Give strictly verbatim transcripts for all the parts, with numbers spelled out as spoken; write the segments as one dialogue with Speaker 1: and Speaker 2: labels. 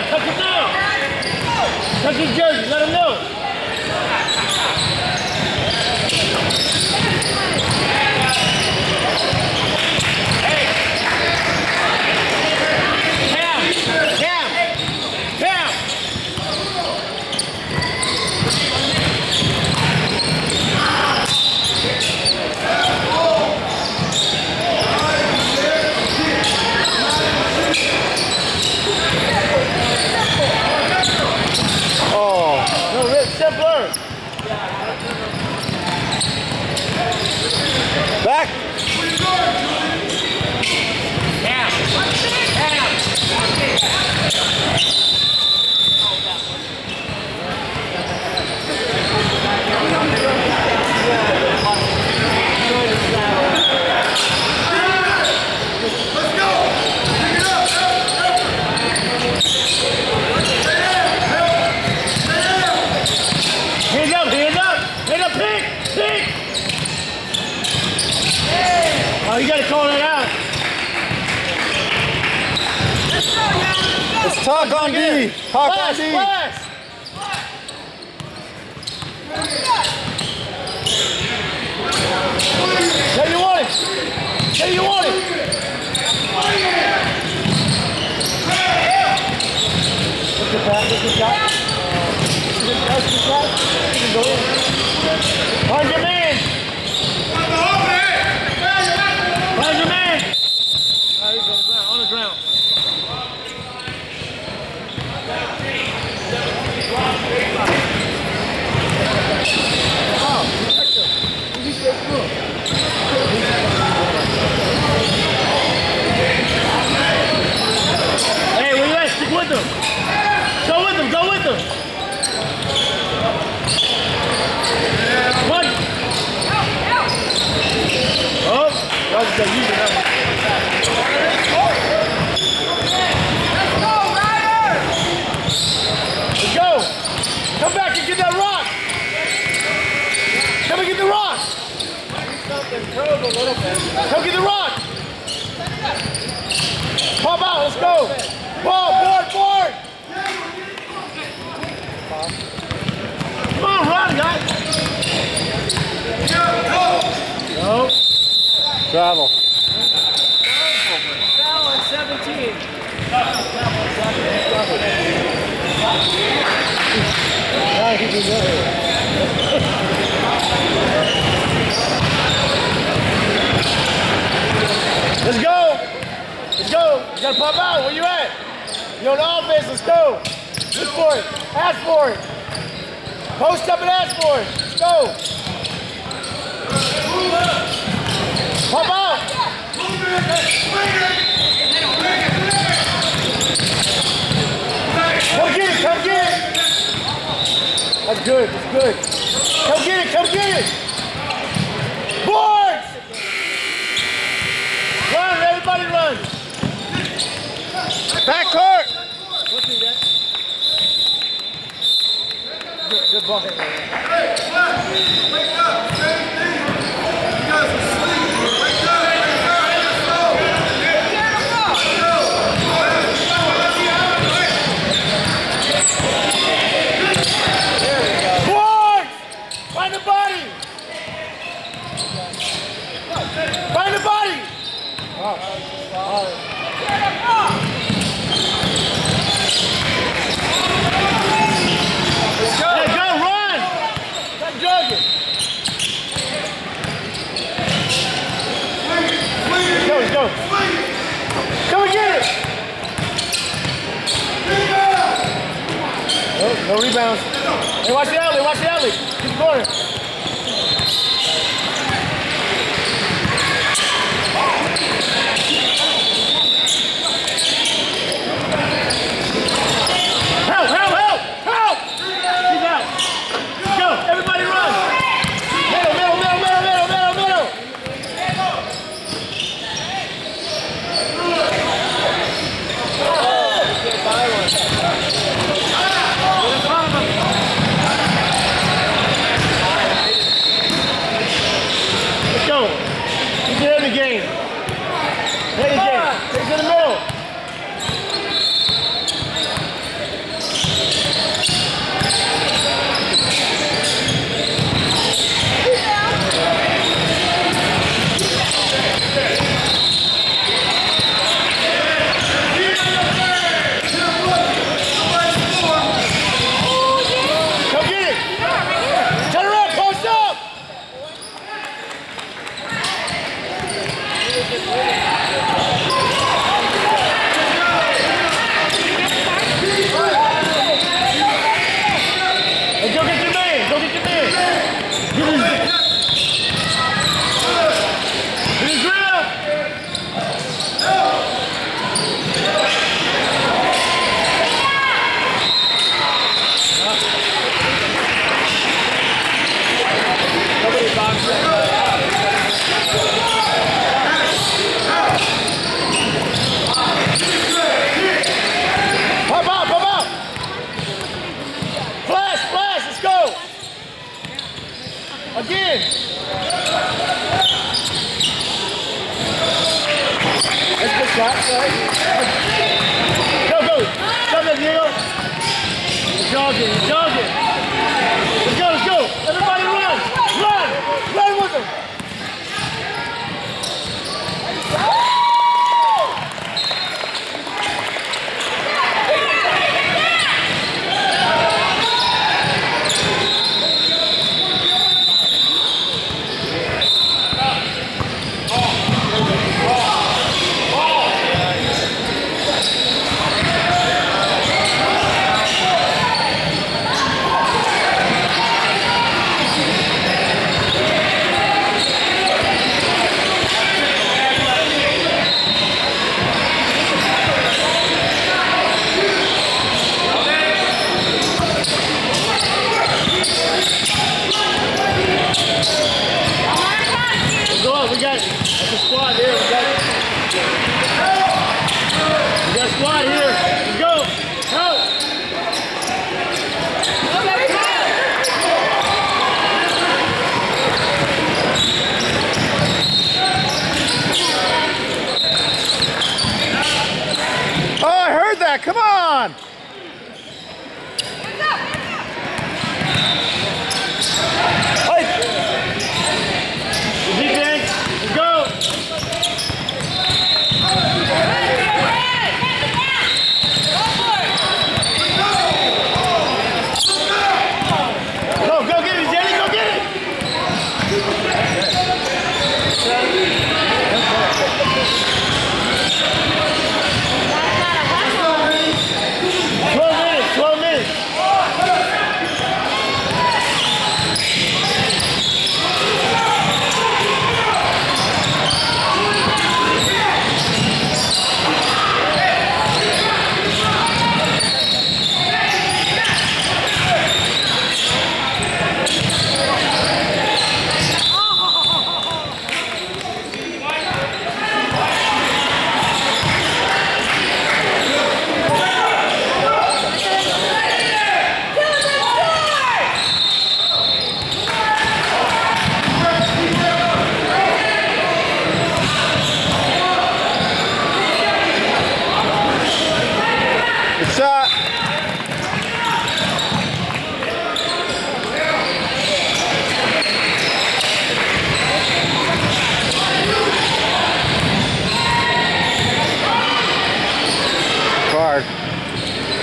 Speaker 1: Touch it down. Touch his jersey. Let him know.
Speaker 2: Back.
Speaker 1: Hands up, hands up, hands up, pick, pick. Oh, you gotta call that out.
Speaker 2: It's talk on D. Talk on D.
Speaker 1: Flash. Say you want it. Say you want it. Look at that. Look at that. Find your man. Find your man. Oh, he's on the ground. On the ground. Hey, where you at? Stick with them. Go with them. Go with them. One. Oh, that was good. Use it that one. Let's go. Come back and get that rock. Come and get the rock. Come get the rock. Pop out. Let's go. Ball, board, board. Come on, run, guys. No.
Speaker 2: Travel.
Speaker 1: Foul on seventeen. Let's go. Let's go. You gotta pop out. Where you at? You're on offense. Let's go. Look for it. Ask for it. Post up and ask for it. Let's go. Pop out. Come get it. Come get it. That's good. That's good. Come get it. Come get it. Boards. Run. Everybody run.
Speaker 2: Back court.
Speaker 1: Don't do that. Good, good ball.
Speaker 3: Hey, wake up, same thing. You guys are sleeping. Wake up.
Speaker 1: Boards! Find the body! Find the body! Let's go! Hey, go, run! Stop jogging! Let's go, let's go! Come and get it! Oh, no rebounds. Hey, watch the alley, watch the alley. Keep the corner. Help, help, help, help! He's out. Let's go, everybody run. Middle, middle, middle, middle, middle, middle, middle. Oh, you can't buy one.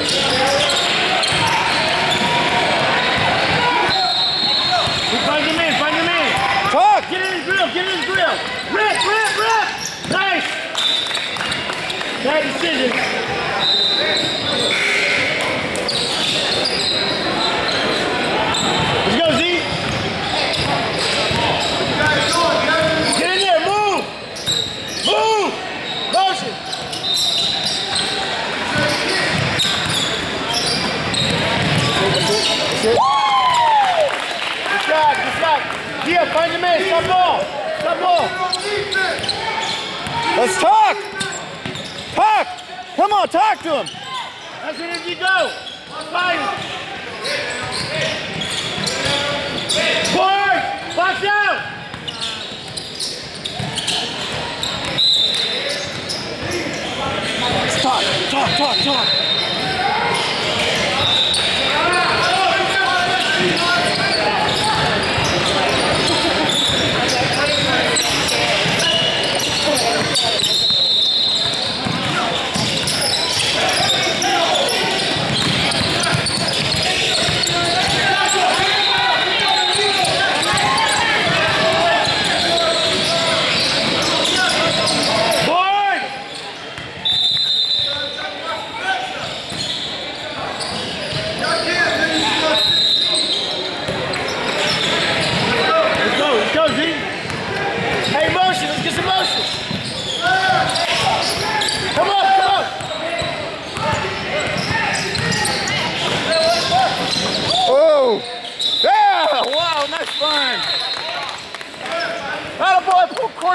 Speaker 1: Find your man, find your man.
Speaker 2: Talk.
Speaker 1: Get in his grill, get in his grill. Rip, rip, rip. Nice. Bad decision. Let's go, Z. Get in there, move. Move. Motion. Good shot, good shot. Here, find your man. Stop ball. Stop ball.
Speaker 2: Let's talk. Talk. Come on, talk to him.
Speaker 1: That's it as you go. Fire. Forward. Box out.
Speaker 2: Talk, talk, talk, talk. Attaboy, pull corner.